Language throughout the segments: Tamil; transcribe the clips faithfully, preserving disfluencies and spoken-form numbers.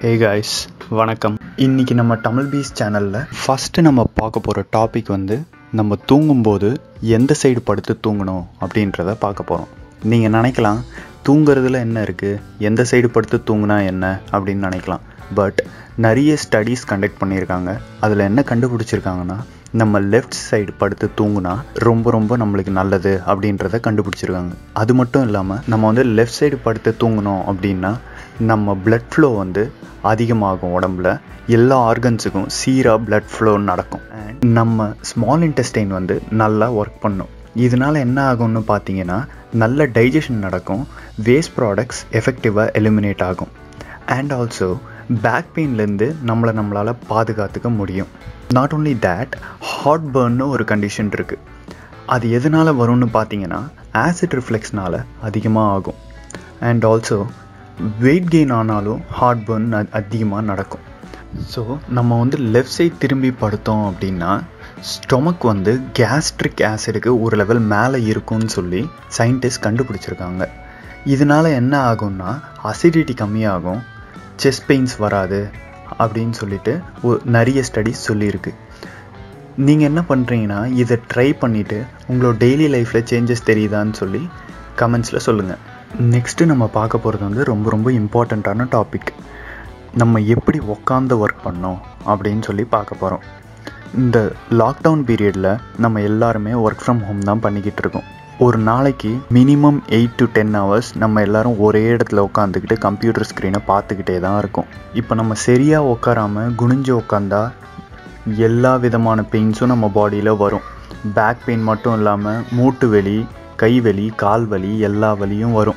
Hey guys, வணக்கம். இன்னைக்கு நம்ம தமிழ் பீஸ் சேனல்ல ஃபர்ஸ்ட் நம்ம பார்க்க போற டாபிக் வந்து நம்ம தூங்கும்போது எந்த சைடு படுத்து தூங்கணும் அப்படின்றத பார்க்க போறோம். நீங்க நினைக்கலாம் தூங்குறதுல என்ன இருக்கு, எந்த சைடு படுத்து தூங்கினா என்ன அப்படின்னு நினைக்கலாம். பட் நிறைய ஸ்டடீஸ் கண்டக்ட் பண்ணியிருக்காங்க. அதில் என்ன கண்டுபிடிச்சிருக்காங்கன்னா நம்ம லெஃப்ட் சைடு படுத்து தூங்குனா ரொம்ப ரொம்ப நம்மளுக்கு நல்லது அப்படின்றத கண்டுபிடிச்சிருக்காங்க. அது மட்டும் இல்லாமல் நம்ம வந்து லெஃப்ட் சைடு படுத்து தூங்கணும் அப்படின்னா நம்ம பிளட் ஃப்ளோ வந்து அதிகமாகும், உடம்புல எல்லா ஆர்கன்ஸுக்கும் சீராக பிளட் ஃப்ளோ நடக்கும். அண்ட் நம்ம ஸ்மால் இன்டெஸ்டைன் வந்து நல்லா ஒர்க் பண்ணும். இதனால என்ன ஆகும்னு பார்த்தீங்கன்னா நல்ல டைஜஷன் நடக்கும், வேஸ்ட் ப்ராடக்ட்ஸ் எஃபெக்டிவாக எலிமினேட் ஆகும். அண்ட் ஆல்சோ பேக் பெயின்லேருந்து நம்மளை நம்மளால் பாதுகாத்துக்க முடியும். நாட் ஓன்லி தேட், ஹார்ட் பர்ன்னு ஒரு கண்டிஷன் இருக்குது. அது எதனால் வரும்னு பார்த்தீங்கன்னா ஆசிட் ரிஃப்ளெக்ஸ்னால் அதிகமாக ஆகும். அண்ட் ஆல்சோ வெயிட் கெயின் ஆனாலும் ஹார்ட் பர்ன் அதிகமாக நடக்கும். ஸோ நம்ம வந்து லெஃப்ட் சைட் திரும்பி படுத்தோம் அப்படின்னா ஸ்டொமக் வந்து கேஸ்ட்ரிக் ஆசிடுக்கு ஒரு லெவல் மேலே இருக்கும்னு சொல்லி சயின்டிஸ்ட் கண்டுபிடிச்சிருக்காங்க. இதனால் என்ன ஆகும்னா அசிடிட்டி கம்மியாகும், செஸ்ட் பெயின்ஸ் வராது அப்படின்னு சொல்லிட்டு ஒரு நிறைய ஸ்டடீஸ் சொல்லியிருக்கு. நீங்கள் என்ன பண்ணுறீங்கன்னா இதை ட்ரை பண்ணிவிட்டு உங்களோட டெய்லி லைஃப்பில் சேஞ்சஸ் தெரியுதான்னு சொல்லி கமெண்ட்ஸில் சொல்லுங்கள். நெக்ஸ்ட்டு நம்ம பார்க்க போகிறது வந்து ரொம்ப ரொம்ப இம்பார்ட்டண்ட்டான டாபிக். நம்ம எப்படி உக்காந்து ஒர்க் பண்ணோம் அப்படின்னு சொல்லி பார்க்க போகிறோம். இந்த லாக்டவுன் பீரியடில் நம்ம எல்லாருமே ஒர்க் ஃப்ரம் ஹோம் தான் பண்ணிக்கிட்டு இருக்கோம். ஒரு நாளைக்கு minimum eight to ten hours நம்ம எல்லோரும் ஒரே இடத்துல உட்காந்துக்கிட்டு கம்ப்யூட்டர் ஸ்க்ரீனை பார்த்துக்கிட்டே தான் இருக்கோம். இப்போ நம்ம சரியாக உட்காராமல் குனிஞ்சு உட்காந்தா எல்லா விதமான பெயின்ஸும் நம்ம பாடியில் வரும். பேக் பெயின் மட்டும் இல்லாமல் மூட்டு வலி, கை வலி, கால் வலி, எல்லா வலியும் வரும்.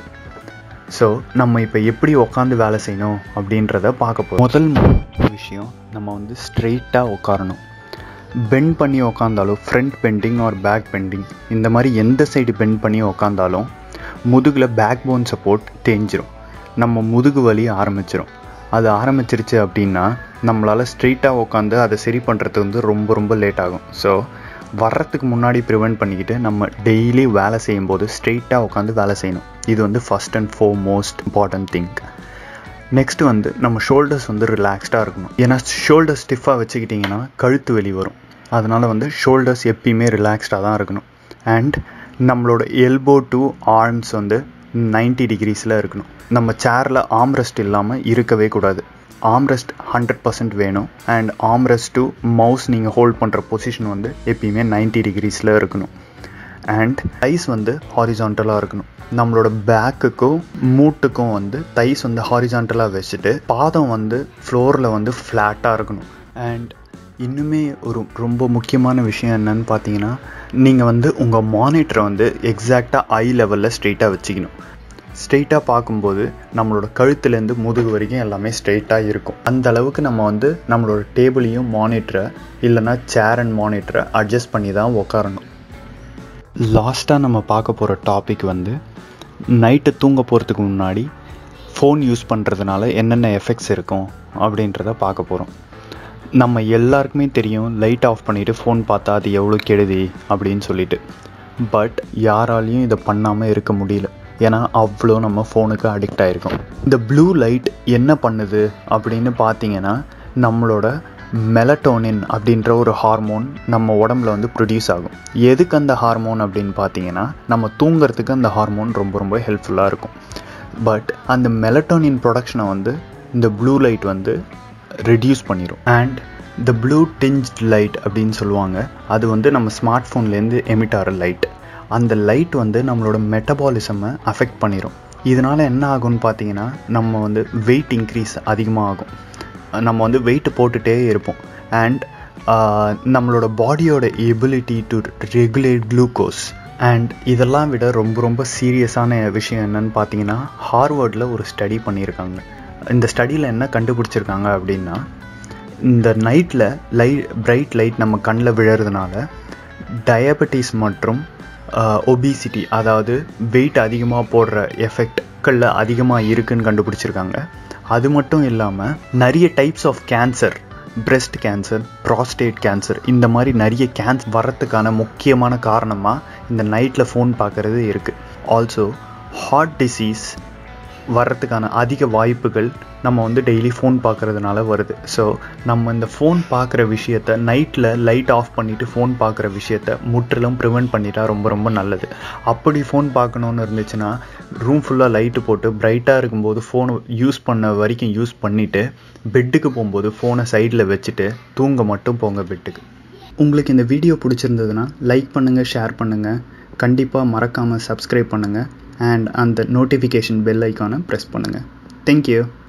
ஸோ நம்ம இப்போ எப்படி உட்காந்து வேலை செய்யணும் அப்படின்றத பார்க்க போகிறோம். முதல் விஷயம், நம்ம வந்து ஸ்ட்ரெயிட்டாக உட்காரணும். பெண்ட் பண்ணி உக்காந்தாலும் front bending or back bending இந்த மாதிரி எந்த சைடு பெண்ட் பண்ணி உக்காந்தாலும் முதுகில் பேக் போன் சப்போர்ட் தேஞ்சிரும், நம்ம முதுகு வலி ஆரம்பிச்சிடும். அது ஆரம்பிச்சிருச்சு அப்படின்னா நம்மளால் ஸ்ட்ரெயிட்டாக உட்காந்து அதை சரி பண்ணுறதுக்கு வந்து ரொம்ப ரொம்ப லேட் ஆகும். ஸோ வர்றதுக்கு முன்னாடி ப்ரிவெண்ட் பண்ணிக்கிட்டு நம்ம டெய்லி வேலை செய்யும்போது ஸ்ட்ரெயிட்டாக உட்காந்து வேலை செய்யணும். இது வந்து first and foremost important thing. Next வந்து நம்ம ஷோல்டர்ஸ் வந்து ரிலாக்ஸ்டாக இருக்கணும். ஏன்னா ஷோல்டர் ஸ்டிஃபாக வச்சுக்கிட்டிங்கன்னா கழுத்து வெளி வரும். அதனால் வந்து ஷோல்டர்ஸ் எப்பயுமே ரிலாக்ஸ்டாக தான் இருக்கணும். அண்ட் நம்மளோட எல்போ டு ஆர்ம்ஸ் வந்து நைன்ட்டி டிகிரிஸில் இருக்கணும். நம்ம சேரில் ஆம்ரெஸ்ட் இல்லாமல் இருக்கவே கூடாது. ஆம்ரெஸ்ட் ஹண்ட்ரட் பர்சன்ட் வேணும். அண்ட் ஆம்ரெஸ்ட் டு மவுஸ் நீங்கள் ஹோல்ட் பண்ணுற பொசிஷன் வந்து எப்பயுமே நைன்ட்டி டிகிரிஸில் இருக்கணும். அண்ட் தைஸ் வந்து ஹாரிசான்டலாக இருக்கணும். நம்மளோட பேக்குக்கும் மூட்டுக்கும் வந்து தைஸ் வந்து ஹாரிசான்டலாக வச்சுட்டு பாதம் வந்து ஃப்ளோரில் வந்து ஃப்ளாட்டாக இருக்கணும். அண்ட் இன்னுமே ஒரு ரொம்ப முக்கியமான விஷயம் என்னன்னு பார்த்தீங்கன்னா நீங்கள் வந்து உங்கள் மானிட்டரை வந்து எக்ஸாக்டாக ஐ லெவலில் ஸ்ட்ரெயிட்டாக வச்சுக்கணும். ஸ்ட்ரெயிட்டாக பார்க்கும்போது நம்மளோட கழுத்துலேருந்து முதுகு வரைக்கும் எல்லாமே ஸ்ட்ரெயிட்டாக இருக்கும். அந்த அளவுக்கு நம்ம வந்து நம்மளோட டேபிளையும் மானிட்டரை இல்லைனா சேர் அண்ட் மானிட்டரை அட்ஜஸ்ட் பண்ணி தான் உட்காரணும். லாஸ்ட்டாக நம்ம பார்க்க போகிற டாபிக் வந்து நைட்டு தூங்க போகிறதுக்கு முன்னாடி ஃபோன் யூஸ் பண்ணுறதுனால என்னென்ன எஃபெக்ட்ஸ் இருக்கும் அப்படின்றத பார்க்க போகிறோம். நம்ம எல்லாருக்குமே தெரியும் லைட் ஆஃப் பண்ணிவிட்டு ஃபோன் பார்த்தா அது எவ்வளோ கெடுதி அப்படின்னு சொல்லிட்டு. பட் யாராலையும் இதை பண்ணாமல் இருக்க முடியல. ஏன்னா அவ்வளோ நம்ம ஃபோனுக்கு அடிக்ட் ஆகிருக்கோம். இந்த ப்ளூ லைட் என்ன பண்ணுது அப்படின்னு பார்த்தீங்கன்னா நம்மளோட மெலட்டோனின் அப்படின்ற ஒரு ஹார்மோன் நம்ம உடம்புல வந்து ப்ரொடியூஸ் ஆகும். எதுக்கு அந்த ஹார்மோன் அப்படின்னு பார்த்தீங்கன்னா நம்ம தூங்குறதுக்கு அந்த ஹார்மோன் ரொம்ப ரொம்ப ஹெல்ப்ஃபுல்லாக இருக்கும். பட் அந்த மெலட்டோனின் ப்ரொடக்ஷனை வந்து இந்த ப்ளூ லைட் வந்து ரெடியூஸ் பண்ணிடும். அண்ட் இந்த ப்ளூ டிஞ்ச்ட் லைட் அப்படின்னு சொல்லுவாங்க. அது வந்து நம்ம ஸ்மார்ட் ஃபோன்லேருந்து எமிட் ஆகிற லைட். அந்த லைட் வந்து நம்மளோட மெட்டபாலிசமை அஃபெக்ட் பண்ணிடும். இதனால் என்ன ஆகும்னு பார்த்தீங்கன்னா நம்ம வந்து வெயிட் இன்க்ரீஸ் அதிகமாக ஆகும். நம்ம வந்து வெயிட் போட்டுகிட்டே இருப்போம். அண்ட் நம்மளோட பாடியோட ability to regulate glucose. And இதெல்லாம் விட ரொம்ப ரொம்ப சீரியஸான விஷயம் என்னன்னு பார்த்தீங்கன்னா ஹார்வர்டில் ஒரு ஸ்டடி பண்ணியிருக்காங்க. இந்த ஸ்டடியில் என்ன கண்டுபிடிச்சிருக்காங்க அப்படின்னா இந்த நைட்டில் லைட் பிரைட் லைட் நம்ம கண்ணில் விழுறதுனால டயபெட்டிஸ் மற்றும் ஒபிசிட்டி அதாவது வெயிட் அதிகமாக போடுற எஃபெக்ட்களில் அதிகமாக இருக்குதுன்னு கண்டுபிடிச்சிருக்காங்க. அது மட்டும் இல்லாமல் நிறைய types of cancer, breast cancer, prostate cancer இந்த மாதிரி நிறைய கேன்சர் வர்றதுக்கான முக்கியமான காரணமாக இந்த நைட்டில் ஃபோன் பார்க்குறது இருக்குது. ஆல்சோ ஹார்ட் டிசீஸ் வர்றதுக்கான அதிக வாய்ப்புகள் நம்ம வந்து டெய்லி ஃபோன் பார்க்குறதுனால வருது. ஸோ நம்ம இந்த ஃபோன் பார்க்குற விஷயத்த நைட்டில் லைட் ஆஃப் பண்ணிவிட்டு ஃபோன் பார்க்குற விஷயத்த முற்றிலும் ப்ரிவெண்ட் பண்ணிட்டா ரொம்ப ரொம்ப நல்லது. அப்படி ஃபோன் பார்க்கணுன்னு இருந்துச்சுன்னா ரூம் ஃபுல்லாக லைட்டு போட்டு பிரைட்டாக இருக்கும்போது ஃபோனை யூஸ் பண்ண வரைக்கும் யூஸ் பண்ணிவிட்டு பெட்டுக்கு போகும்போது ஃபோனை சைடில் வச்சுட்டு தூங்க மட்டும் போங்க பெட்டுக்கு. உங்களுக்கு இந்த வீடியோ பிடிச்சிருந்ததுன்னா லைக் பண்ணுங்கள், ஷேர் பண்ணுங்கள், கண்டிப்பாக மறக்காமல் சப்ஸ்கிரைப் பண்ணுங்கள் அண்ட் அந்த நோட்டிஃபிகேஷன் பெல் ஐக்கானை ப்ரெஸ் பண்ணுங்கள். தேங்க்யூ.